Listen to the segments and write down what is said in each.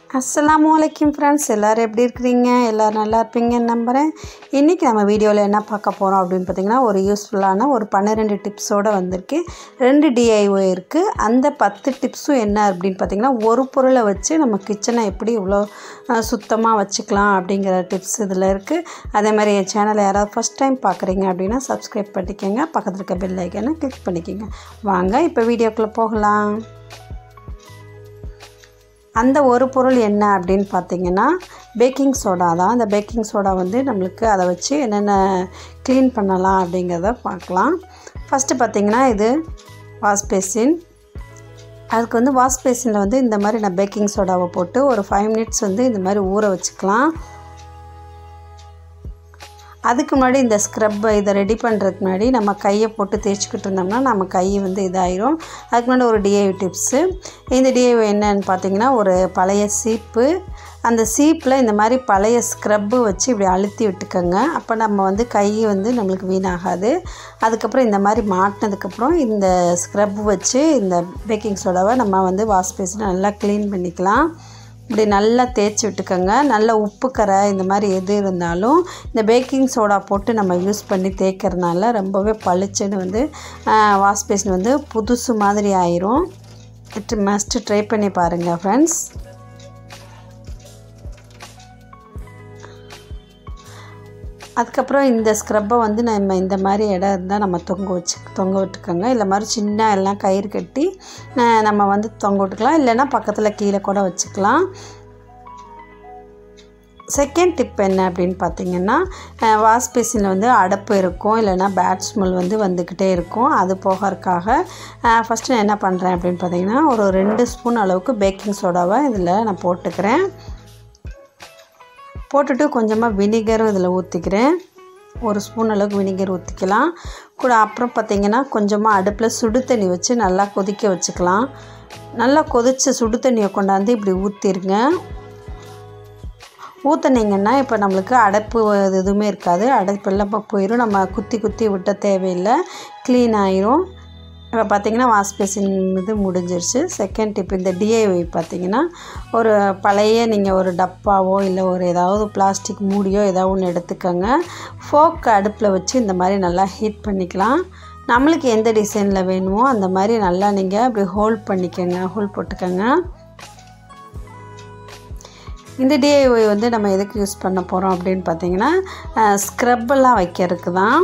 அஸ்ஸலாமுஅலைக்கும் friends, எல்லோரும் எப்படி இருக்கிறீங்க? எல்லோரும் நல்லா இருப்பீங்கன்னு நம்புகிறேன். இன்றைக்கி நம்ம வீடியோவில் என்ன பார்க்க போகிறோம் அப்படின்னு பார்த்திங்கன்னா, ஒரு யூஸ்ஃபுல்லான ஒரு 12 டிப்ஸோடு வந்திருக்கு. 2 DIY இருக்குது. அந்த 10 டிப்ஸும் என்ன அப்படின்னு பார்த்திங்கன்னா, ஒரு பொருளை வச்சு நம்ம கிச்சனை எப்படி இவ்வளோ சுத்தமாக வச்சுக்கலாம் அப்படிங்கிற டிப்ஸ் இதில் இருக்குது. அதே மாதிரி என் சேனலை யாராவது ஃபஸ்ட் டைம் பார்க்குறீங்க அப்படின்னா சப்ஸ்கிரைப் பண்ணிக்கோங்க, பக்கத்தில் இருக்க பெல் ஐக்கனை கிளிக் பண்ணிக்கோங்க. வாங்க இப்போ வீடியோக்குள்ளே போகலாம். அந்த ஒரு பொருள் என்ன அப்படின்னு பார்த்திங்கன்னா, பேக்கிங் சோடா தான். அந்த பேக்கிங் சோடா வந்து நம்மளுக்கு அதை வச்சு என்னென்ன க்ளீன் பண்ணலாம் அப்படிங்கிறத பார்க்கலாம். ஃபஸ்ட்டு பார்த்திங்கன்னா, இது வாஷ் பேசின். அதுக்கு வந்து வாஷ் பேசினில் வந்து இந்த மாதிரி நான் பேக்கிங் சோடாவை போட்டு ஒரு 5 மினிட்ஸ் வந்து இந்த மாதிரி ஊற வச்சுக்கலாம். அதுக்கு முன்னாடி இந்த ஸ்க்ரப்பை இதை ரெடி பண்ணுறதுக்கு முன்னாடி நம்ம கையை போட்டு தேய்ச்சிக்கிட்டு இருந்தோம்னா நம்ம கை வந்து இதாயிரும். அதுக்கு முன்னாடி ஒரு DIY டிப்ஸு. இந்த DIY என்னன்னு பார்த்திங்கன்னா, ஒரு பழைய சீப்பு, அந்த சீப்பில் இந்த மாதிரி பழைய ஸ்க்ரப்பு வச்சு இப்படி அழுத்தி விட்டுக்கோங்க. அப்போ நம்ம வந்து கை வந்து நம்மளுக்கு வீணாகாது. அதுக்கப்புறம் இந்த மாதிரி மாட்டினதுக்கப்புறம் இந்த ஸ்க்ரப் வச்சு இந்த பேக்கிங் சோடாவை நம்ம வந்து வாஷ் பேசினை நல்லா க்ளீன் பண்ணிக்கலாம். இப்படி நல்லா தேய்ச்சி விட்டுக்கோங்க. நல்ல உப்பு கரை இந்த மாதிரி எது இருந்தாலும் இந்த பேக்கிங் சோடா போட்டு நம்ம யூஸ் பண்ணி தேய்க்கிறதுனால ரொம்பவே பளிச்சுன்னு வந்து வாஷ் பேசின் வந்து புதுசு மாதிரி ஆயிரும். மஸ்ட்டு ட்ரை பண்ணி பாருங்கள் ஃப்ரெண்ட்ஸ். அதுக்கப்புறம் இந்த ஸ்க்ரப்பை வந்து நம்ம இந்த மாதிரி இடம் இருந்தால் நம்ம தொங்க விட்டுக்கோங்க. இல்லை மாதிரி சின்ன எல்லாம் கயிறு கட்டி நம்ம வந்து தொங்க விட்டுக்கலாம். இல்லைன்னா பக்கத்தில் கீழே கூட வச்சுக்கலாம். செகண்ட் டிப் என்ன அப்படின்னு பார்த்திங்கன்னா, வாஷ் பேசினில் வந்து அடைப்பு இருக்கும், இல்லைன்னா பேட் ஸ்மெல் வந்து வந்துக்கிட்டே இருக்கும். அது போகிறதுக்காக ஃபஸ்ட்டு நான் என்ன பண்ணுறேன் அப்படின்னு பார்த்திங்கன்னா, ஒரு 2 ஸ்பூன் அளவுக்கு பேக்கிங் சோடாவை இதில் நான் போட்டுக்கிறேன். போட்டுட்டு கொஞ்சமாக வினிகரும் இதில் ஊற்றிக்கிறேன். 1 ஸ்பூன் அளவுக்கு வினிகர் ஊற்றிக்கலாம் கூட. அப்புறம் பார்த்திங்கன்னா, கொஞ்சமாக அடுப்பில் சுடு தண்ணி வச்சு நல்லா கொதிக்க வச்சுக்கலாம். நல்லா கொதித்த சுடு தண்ணியை கொண்டாந்து இப்படி ஊற்றிருங்க. ஊற்றினீங்கன்னா இப்போ நம்மளுக்கு அடைப்பு எதுவுமே இருக்காது. அடைப்பெல்லாம் போயிடும். நம்ம குத்தி விட்ட தேவையில்லை, க்ளீன் ஆயிரும். இப்போ பார்த்திங்கன்னா வாஷ் பேசின் இது முடிஞ்சிருச்சு. செகண்ட் டிப், இந்த DIY பார்த்திங்கன்னா, ஒரு பழைய நீங்கள் ஒரு டப்பாவோ இல்லை ஒரு ஏதாவது பிளாஸ்டிக் மூடியோ ஏதாவது ஒன்று எடுத்துக்கோங்க. ஃபோக் அடுப்பில் வச்சு இந்த மாதிரி நல்லா ஹீட் பண்ணிக்கலாம். நம்மளுக்கு எந்த டிசைனில் வேணுமோ அந்த மாதிரி நல்லா நீங்கள் அப்படி ஹோல்ட் பண்ணிக்கோங்க, ஹோல் போட்டுக்கோங்க. இந்த DIY வந்து நம்ம எதுக்கு யூஸ் பண்ண போகிறோம் அப்படின்னு பார்த்திங்கன்னா, ஸ்க்ரப்பெல்லாம் வைக்கிறதுக்கு தான்.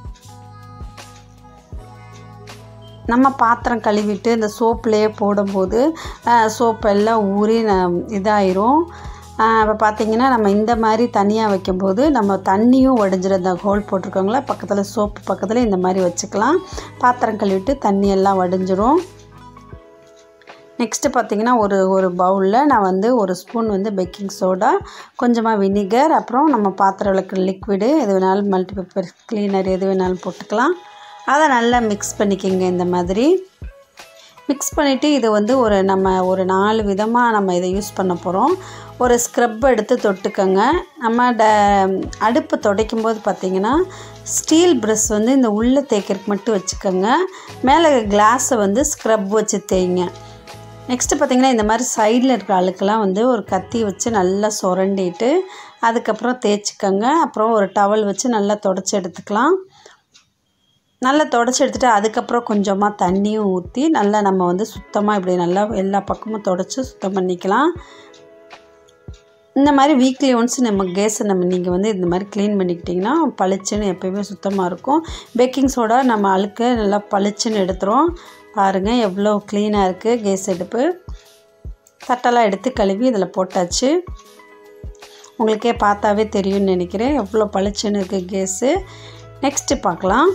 நம்ம பாத்திரம் கழுவிட்டு இந்த சோப்புலேயே போடும்போது சோப்பெல்லாம் ஊறி இதாயிரும். இப்போ பார்த்திங்கன்னா, நம்ம இந்த மாதிரி தனியாக வைக்கும்போது நம்ம தண்ணியும் உடஞ்சிடும். இந்த ஹோல் போட்டிருக்கோங்களா பக்கத்தில், சோப்பு பக்கத்தில் இந்த மாதிரி வச்சுக்கலாம். பாத்திரம் கழுவிட்டு தண்ணியெல்லாம் வடிஞ்சிரும். நெக்ஸ்ட்டு பார்த்திங்கன்னா, ஒரு பவுலில் நான் வந்து 1 ஸ்பூன் வந்து பேக்கிங் சோடா, கொஞ்சமாக வினிகர், அப்புறம் நம்ம பாத்திரம் விளக்குற லிக்விடு எது வேணாலும், மல்டிபர்பஸ் கிளீனர் எது வேணாலும் போட்டுக்கலாம். அதை நல்லா மிக்ஸ் பண்ணிக்கோங்க. இந்த மாதிரி மிக்ஸ் பண்ணிவிட்டு இது வந்து ஒரு 4 விதமாக நம்ம இதை யூஸ் பண்ண போகிறோம். ஒரு ஸ்க்ரப் எடுத்து தொட்டுக்கோங்க. நம்ம அடுப்பு துடைக்கும் போது பார்த்திங்கன்னா, ஸ்டீல் ப்ரஷ் வந்து இந்த உள்ளே தேய்க்கிறதுக்கு மட்டும் வச்சுக்கோங்க. மேலே கிளாஸை வந்து ஸ்க்ரப் வச்சு தேய்ங்க. நெக்ஸ்ட்டு பார்த்திங்கன்னா, இந்த மாதிரி சைடில் இருக்கிற அழுக்கெல்லாம் வந்து ஒரு கத்தி வச்சு நல்லா சுரண்டிட்டு அதுக்கப்புறம் தேய்ச்சிக்கோங்க. அப்புறம் ஒரு டவல் வச்சு நல்லா தொடச்சி எடுத்துக்கலாம். நல்லா தொடச்சி எடுத்துகிட்டு அதுக்கப்புறம் கொஞ்சமாக தண்ணியும் ஊற்றி நல்லா நம்ம வந்து சுத்தமாக இப்படி நல்லா எல்லா பக்கமும் தொடச்சி சுத்தம் பண்ணிக்கலாம். இந்த மாதிரி வீக்லி ஒன்ஸ் நம்ம கேஸை நீங்கள் வந்து இந்த மாதிரி க்ளீன் பண்ணிக்கிட்டிங்கன்னா பளிச்சுன்னு எப்போயுமே சுத்தமாக இருக்கும். பேக்கிங் சோடா நம்ம அழுக்க நல்லா பளிச்சுன்னு எடுத்துரும். பாருங்கள் எவ்வளோ க்ளீனாக இருக்குது கேஸ் அடுப்பு. தட்டெல்லாம் எடுத்து கழுவி இதில் போட்டாச்சு. உங்களுக்கே பார்த்தாவே தெரியும்னு நினைக்கிறேன் எவ்வளோ பளிச்சுன்னு இருக்குது கேஸு. நெக்ஸ்ட்டு பார்க்கலாம்,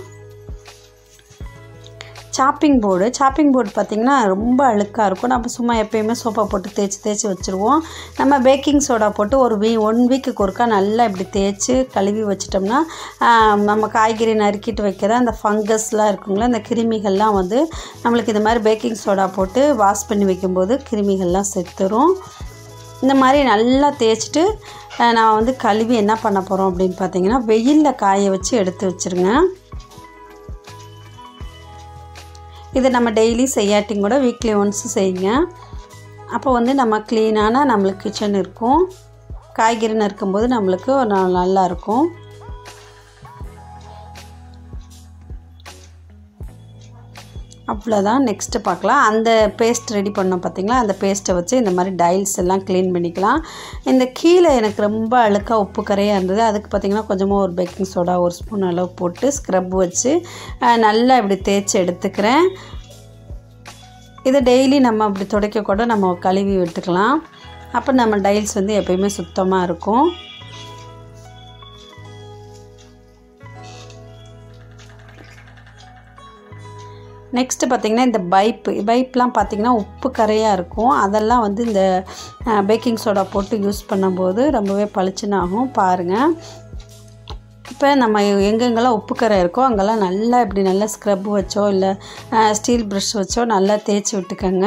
சாப்பிங் போர்டு பார்த்திங்கன்னா ரொம்ப அழுக்காக இருக்கும். நம்ம சும்மா எப்போயுமே சோப்பை போட்டு தேய்ச்சி வச்சுருவோம். நம்ம பேக்கிங் சோடா போட்டு ஒரு 1 வீக்குக்கு ஒருக்கா நல்லா இப்படி தேய்ச்சி கழுவி வச்சிட்டோம்னா நம்ம காய்கறி நறுக்கிட்டு வைக்கிற அந்த ஃபங்கஸ்லாம் இருக்குங்களா, அந்த கிருமிகள்லாம் வந்து நம்மளுக்கு இந்த மாதிரி பேக்கிங் சோடா போட்டு வாஷ் பண்ணி வைக்கும்போது கிருமிகள்லாம் செத்துரும். இந்த மாதிரி நல்லா தேய்ச்சிட்டு நான் வந்து கழுவி என்ன பண்ண போகிறோம் அப்படின்னு பார்த்திங்கன்னா, வெயிலில் காய வச்சு எடுத்து வச்சுருங்க. இதை நம்ம டெய்லி செய்யாட்டிங்க கூட வீக்லி ஒன்ஸ் செய்யுங்க. அப்போ வந்து நம்ம க்ளீனான நம்மளுக்கு கிச்சன் இருக்கும். காய்கறி நறுக்கும்போது நம்மளுக்கு நல்லாயிருக்கும். அவ்வளோதான். நெக்ஸ்ட்டு பார்க்கலாம். அந்த பேஸ்ட் ரெடி பண்ணோம் பார்த்திங்களா, அந்த பேஸ்ட்டை வச்சு இந்த மாதிரி டைல்ஸ் எல்லாம் க்ளீன் பண்ணிக்கலாம். இந்த கீழே எனக்கு ரொம்ப அழுக்காக உப்பு கரையாக இருந்தது. அதுக்கு பார்த்திங்கன்னா கொஞ்சமாக ஒரு பேக்கிங் சோடா 1 ஸ்பூன் அளவு போட்டு ஸ்க்ரப் வச்சு நல்லா இப்படி தேய்ச்சி எடுத்துக்கிறேன். இதை டெய்லி நம்ம அப்படி துடைக்க கூட நம்ம கழுவி விட்டுக்கலாம். அப்போ நம்ம டைல்ஸ் வந்து எப்பயுமே சுத்தமாக இருக்கும். நெக்ஸ்ட்டு பார்த்திங்கன்னா இந்த பைப்லாம் பார்த்திங்கன்னா உப்பு கரையாக இருக்கும். அதெல்லாம் வந்து இந்த பேக்கிங் சோடா போட்டு யூஸ் பண்ணும்போது ரொம்பவே பளிச்சுன்னு ஆகும். பாருங்கள், இப்போ நம்ம எங்கெங்கெல்லாம் உப்பு கரை இருக்கோ அங்கெல்லாம் நல்லா இப்படி நல்லா ஸ்க்ரப் வச்சோ இல்லை ஸ்டீல் ப்ரஷ் வச்சோ நல்லா தேய்ச்சி விட்டுக்கோங்க.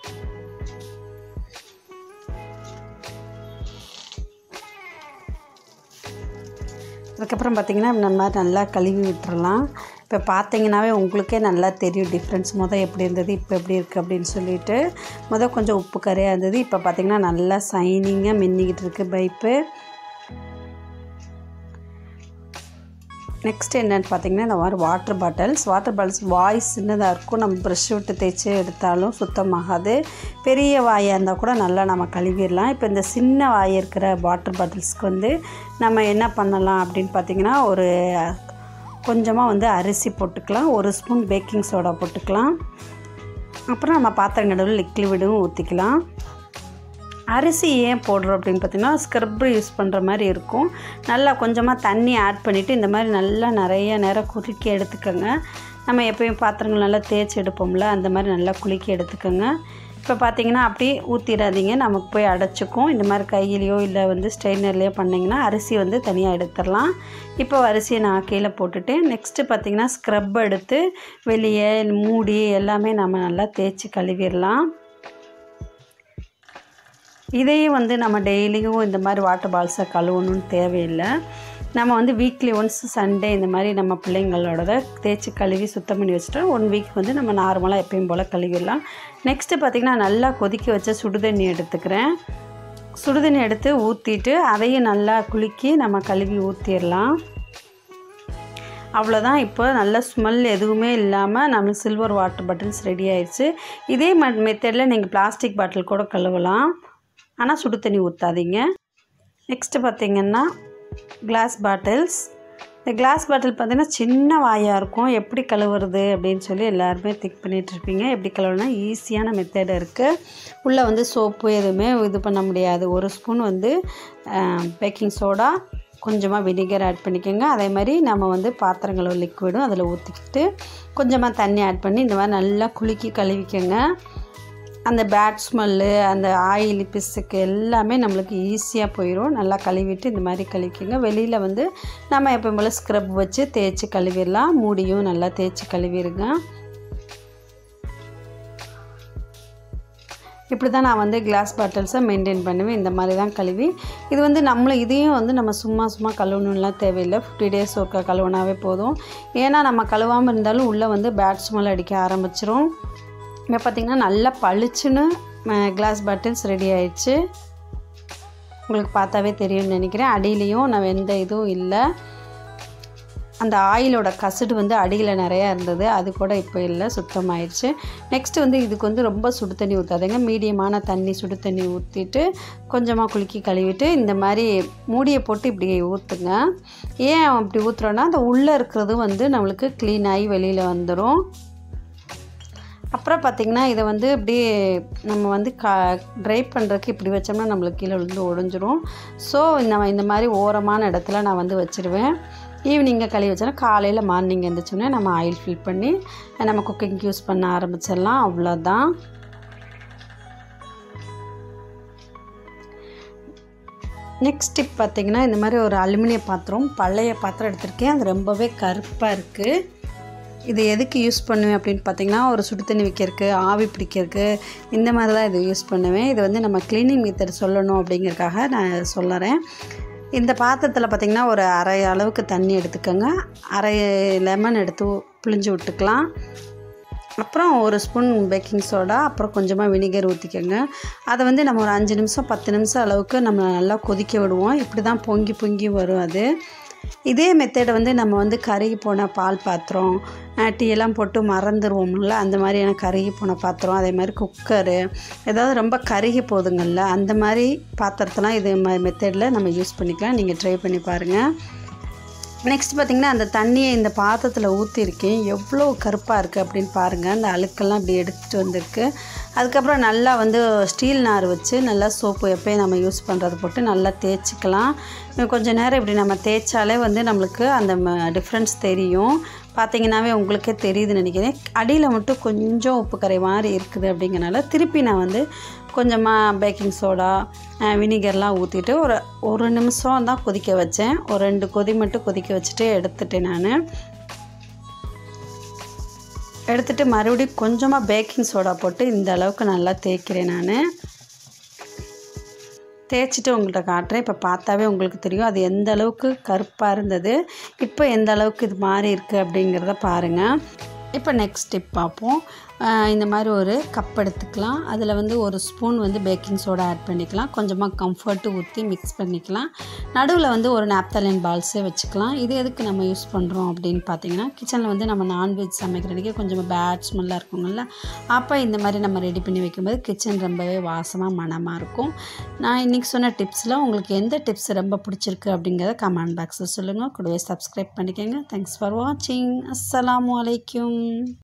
அதுக்கப்புறம் பார்த்திங்கன்னா இந்த மாதிரி நல்லா கழுவி விட்டுறலாம். இப்போ பார்த்தீங்கன்னாவே உங்களுக்கே நல்லா தெரியும் டிஃப்ரென்ஸ். எப்படி இருந்தது இப்போ எப்படி இருக்குது அப்படின்னு சொல்லிட்டு. கொஞ்சம் உப்பு கரையாக இருந்தது. இப்போ பார்த்திங்கன்னா நல்லா சைனிங்காக மின்னிக்கிட்டு இருக்குது பைப்பு. நெக்ஸ்ட்டு என்னென்னு பார்த்திங்கன்னா இந்த மாதிரி வாட்டர் பாட்டில்ஸ் வாய் சின்னதாக இருக்கும். நம்ம ப்ரஷ் விட்டு தேய்ச்சி எடுத்தாலும் சுத்தமாகாது. பெரிய வாயாக இருந்தால் கூட நல்லா நம்ம கழுவிடலாம். இப்போ இந்த சின்ன வாய் இருக்கிற வாட்டர் பாட்டில்ஸ்க்கு வந்து நம்ம என்ன பண்ணலாம் அப்படின்னு பார்த்திங்கன்னா ஒரு கொஞ்சமாக வந்து அரிசி போட்டுக்கலாம். 1 ஸ்பூன் பேக்கிங் சோடா போட்டுக்கலாம். அப்புறம் நம்ம பாத்திரம் கடவுள் லிக்விடும் ஊற்றிக்கலாம். அரிசி ஏன் போடுறோம் அப்படின்னு பார்த்திங்கன்னா ஸ்க்ரப் யூஸ் பண்ணுற மாதிரி இருக்கும். நல்லா கொஞ்சமாக தண்ணி ஆட் பண்ணிவிட்டு இந்த மாதிரி நல்லா நிறைய நேரம் குலுக்கி எடுத்துக்கோங்க. நம்ம எப்போயும் பாத்திரங்கள் நல்லா தேய்ச்சி எடுப்போம்ல, அந்த மாதிரி நல்லா குலுக்கி எடுத்துக்கோங்க. இப்போ பார்த்திங்கன்னா அப்படியே ஊற்றிடாதீங்க, நமக்கு போய் அடைச்சிக்கும். இந்த மாதிரி கையிலையோ இல்லை வந்து ஸ்ட்ரெயினர்லேயோ பண்ணிங்கன்னா அரிசி வந்து தனியாக எடுத்துடலாம். இப்போ அரிசியை நான் கீழே போட்டுட்டு நெக்ஸ்ட்டு பார்த்திங்கன்னா ஸ்க்ரப் எடுத்து வெளியே மூடி எல்லாமே நம்ம நல்லா தேய்ச்சி கழுவிடலாம். இதையும் வந்து நம்ம டெய்லியும் இந்த மாதிரி வாட்டர் பால்ஸை கழுவணும்னு தேவையில்லை. நம்ம வந்து வீக்லி ஒன்ஸ் சண்டே இந்த மாதிரி நம்ம பிள்ளைங்களோட தேய்ச்சி கழுவி சுத்தம் பண்ணி வச்சுட்டா 1 வீக் வந்து நம்ம நார்மலாக எப்பயும் போல் கழுவிடலாம். நெக்ஸ்ட்டு பார்த்திங்கன்னா நல்லா கொதிக்க வச்ச சுடுதண்ணி எடுத்துக்கிறேன். சுடுதண்ணி எடுத்து ஊற்றிட்டு அதையும் நல்லா குலுக்கி நம்ம கழுவி ஊற்றிடலாம். அவ்வளோதான். இப்போ நல்ல ஸ்மெல் எதுவுமே இல்லாமல் நம்மளுக்கு சில்வர் வாட்டர் பாட்டில்ஸ் ரெடி ஆயிடுச்சு. இதே மெத்தடில் நீங்கள் பிளாஸ்டிக் பாட்டில் கூட கழுவலாம், ஆனால் சுடு தண்ணி ஊற்றாதீங்க. நெக்ஸ்ட்டு பார்த்திங்கன்னா கிளாஸ் பாட்டில்ஸ். இந்த கிளாஸ் பாட்டில் பார்த்திங்கன்னா சின்ன வாயாக இருக்கும். எப்படி கழுவுறது அப்படின்னு சொல்லி எல்லாருமே திங்க் பண்ணிகிட்ருப்பீங்க. எப்படி கழுவுனா ஈஸியான மெத்தட் இருக்குது. உள்ளே வந்து சோப்பு எதுவுமே இது பண்ண முடியாது. 1 ஸ்பூன் வந்து பேக்கிங் சோடா, கொஞ்சமாக வினிகர் ஆட் பண்ணிக்கோங்க. அதே மாதிரி நம்ம வந்து பாத்திரங்களோ லிக்விடும் அதில் ஊற்றிக்கிட்டு கொஞ்சமாக தண்ணி ஆட் பண்ணி இந்த மாதிரி நல்லா குலுக்கி கழுவிக்கோங்க. அந்த பேட் ஸ்மெல்லு, அந்த ஆயில் பிசுக்கு எல்லாமே நம்மளுக்கு ஈஸியாக போயிடும். நல்லா கழுவிட்டு இந்த மாதிரி கழுவிக்கோங்க. வெளியில் வந்து நம்ம எப்போ போல் ஸ்க்ரப் வச்சு தேய்ச்சி கழுவிடலாம். மூடியும் நல்லா தேய்ச்சி கழுவிடுங்க. இப்படி தான் நான் வந்து கிளாஸ் பாட்டில்ஸை மெயின்டைன் பண்ணுவேன். இந்த மாதிரி தான் கழுவி இது வந்து இதையும் வந்து நம்ம சும்மா கழுவணும்லாம் தேவையில்லை. 50 days ஒருக்கா கழுவினாவே போதும். ஏன்னா நம்ம கழுவாமல் இருந்தாலும் உள்ளே வந்து பேட் ஸ்மெல் அடிக்க ஆரம்பிச்சிரும். இப்போ பார்த்திங்கன்னா நல்லா பளிச்சுன்னு கிளாஸ் பாட்டில்ஸ் ரெடி ஆயிடுச்சு. உங்களுக்கு பார்த்தாவே தெரியும்னு நினைக்கிறேன். அடியிலையும் நான் எந்த இதுவும் இல்லை. அந்த ஆயிலோட கசடு வந்து அடியில் நிறையா இருந்தது, அது கூட இப்போ இல்லை, சுத்தமாயிடுச்சு. நெக்ஸ்ட்டு வந்து இதுக்கு வந்து ரொம்ப சுடு தண்ணி ஊற்றாதீங்க. மீடியமான தண்ணி சுடு தண்ணி ஊற்றிட்டு கொஞ்சமாக குலுக்கி கழுவிட்டு இந்த மாதிரி மூடியை போட்டு இப்படி ஊற்றுங்க. ஏன் அப்படி ஊற்றுறோன்னா அந்த உள்ளே இருக்கிறது வந்து நம்மளுக்கு க்ளீன் ஆகி வெளியில் வந்துடும். அப்புறம் பார்த்திங்கன்னா இதை வந்து இப்படியே நம்ம வந்து ட்ரை பண்ணுறதுக்கு இப்படி வச்சோம்னா நம்மளுக்கு கீழே விழுந்து உடைஞ்சிரும். ஸோ நம்ம இந்த மாதிரி ஓரமான இடத்துல நான் வந்து வச்சுருவேன். ஈவினிங்கை கழுவி வச்சோன்னா காலையில் மார்னிங் எழுந்திரிச்சோன்னே நம்ம ஆயில் ஃபில் பண்ணி நம்ம குக்கிங் யூஸ் பண்ண ஆரம்பிச்சிடலாம். அவ்வளோதான். நெக்ஸ்ட் டிப் பார்த்திங்கன்னா இந்த மாதிரி ஒரு அலுமினிய பாத்திரம், பழைய பாத்திரம் எடுத்திருக்கேன். அது ரொம்பவே கருப்பாக இருக்குது. இது எதுக்கு யூஸ் பண்ணுவேன் அப்படின்னு பார்த்திங்கன்னா ஒரு சுடு தண்ணி வைக்கிறதுக்கு, ஆவி பிடிக்கிறதுக்கு, இந்த மாதிரி தான் இது யூஸ் பண்ணுவேன். இது வந்து நம்ம க்ளீனிங் மெத்தட் சொல்லணும் அப்படிங்கிறதுக்காக நான் சொல்லுறேன். இந்த பாத்திரத்தில் பார்த்திங்கன்னா ஒரு அரை அளவுக்கு தண்ணி எடுத்துக்கோங்க. அரை லெமன் எடுத்து பிழிஞ்சு விட்டுக்கலாம். அப்புறம் ஒரு ஸ்பூன் பேக்கிங் சோடா, அப்புறம் கொஞ்சமாக வினிகர் ஊற்றிக்கோங்க. அதை வந்து நம்ம ஒரு 5 நிமிஷம் 10 நிமிஷம் அளவுக்கு நம்ம நல்லா கொதிக்க விடுவோம். இப்படி தான் பொங்கி பொங்கி வரும் அது. இதே மெத்தடை வந்து நம்ம வந்து கருகி போன பால் பாத்திரம், டீயெல்லாம் போட்டு மறந்துடுவோம்ல, அந்த மாதிரியான கருகி போன பாத்திரம், அதே மாதிரி குக்கரு, ஏதாவது ரொம்ப கருகி போதுங்கள்ல, அந்த மாதிரி பாத்திரத்தெல்லாம் இது மெத்தடில் நம்ம யூஸ் பண்ணிக்கலாம். நீங்கள் ட்ரை பண்ணி பாருங்கள். நெக்ஸ்ட் பார்த்திங்கன்னா அந்த தண்ணியை இந்த பாத்திரத்தில் ஊற்றிருக்கேன். எவ்வளோ கருப்பாக இருக்குது அப்படின்னு பாருங்கள். அந்த அழுக்கெல்லாம் இப்படி எடுத்துகிட்டு வந்திருக்கு. அதுக்கப்புறம் நல்லா வந்து ஸ்டீல் நார் வச்சு நல்லா சோப்பு எப்போயும் நம்ம யூஸ் பண்ணுறது போட்டு நல்லா தேய்ச்சிக்கலாம். கொஞ்சம் நேரம் இப்படி நம்ம தேய்ச்சாலே வந்து நம்மளுக்கு அந்த டிஃப்ரென்ஸ் தெரியும். பார்த்திங்கனாவே உங்களுக்கே தெரியுதுன்னு நினைக்கிறேன். அடியில் மட்டும் கொஞ்சம் உப்பு கரை மாதிரி இருக்குது. அப்படிங்கிறனால திருப்பி நான் வந்து கொஞ்சமாக பேக்கிங் சோடா, வினிகர்லாம் ஊற்றிட்டு ஒரு நிமிஷம் தான் கொதிக்க வச்சேன். ஒரு 2 கொதி மட்டும் கொதிக்க வச்சுட்டு எடுத்துட்டேன். நான் எடுத்துகிட்டு மறுபடியும் கொஞ்சமாக பேக்கிங் சோடா போட்டு இந்த அளவுக்கு நல்லா தேய்க்கிறேன். நான் தேய்ச்சிட்டு உங்கள்கிட்ட காட்டுறேன். இப்போ பார்த்தாவே உங்களுக்கு தெரியும் அது எந்த அளவுக்கு கருப்பாக இருந்தது, இப்போ எந்த அளவுக்கு இது மாறி இருக்குது அப்படிங்கிறத பாருங்கள். இப்போ நெக்ஸ்ட் டிப் பார்ப்போம். இந்த மாதிரி ஒரு கப் எடுத்துக்கலாம். அதில் வந்து ஒரு ஸ்பூன் வந்து பேக்கிங் சோடா ஆட் பண்ணிக்கலாம். கொஞ்சமாக கம்ஃபர்ட்டு ஊற்றி மிக்ஸ் பண்ணிக்கலாம். நடுவில் வந்து ஒரு நாப்தலின் பால்ஸே வச்சுக்கலாம். இது எதுக்கு நம்ம யூஸ் பண்ணுறோம் அப்படின்னு பார்த்தீங்கன்னா, கிச்சனில் வந்து நம்ம நான்வெஜ் சமைக்கிறதுக்கே கொஞ்சம் பேட் ஸ்மெல்லாக இருக்குங்கள்ல, அப்போ இந்த மாதிரி நம்ம ரெடி பண்ணி வைக்கும்போது கிச்சன் ரொம்பவே வாசமாக மணமாக இருக்கும். நான் இன்றைக்கி சொன்ன டிப்ஸில் உங்களுக்கு எந்த டிப்ஸ் ரொம்ப பிடிச்சிருக்கு அப்படிங்கிறத கமெண்ட் பாக்ஸில் சொல்லுங்கள். கூடவே சப்ஸ்கிரைப் பண்ணிக்கோங்க. தேங்க்ஸ் ஃபார் வாட்சிங். அஸ்ஸலாமு அலைக்கும்.